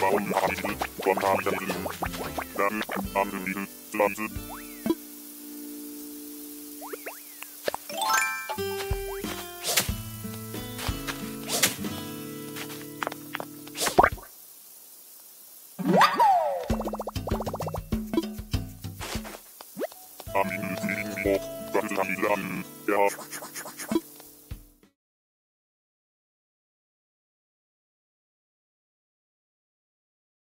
blauen Haare von Haaren. Dann anbieten, Pflanze. Am Himmel fliegen hoch, Gott ist am Himmel, ja.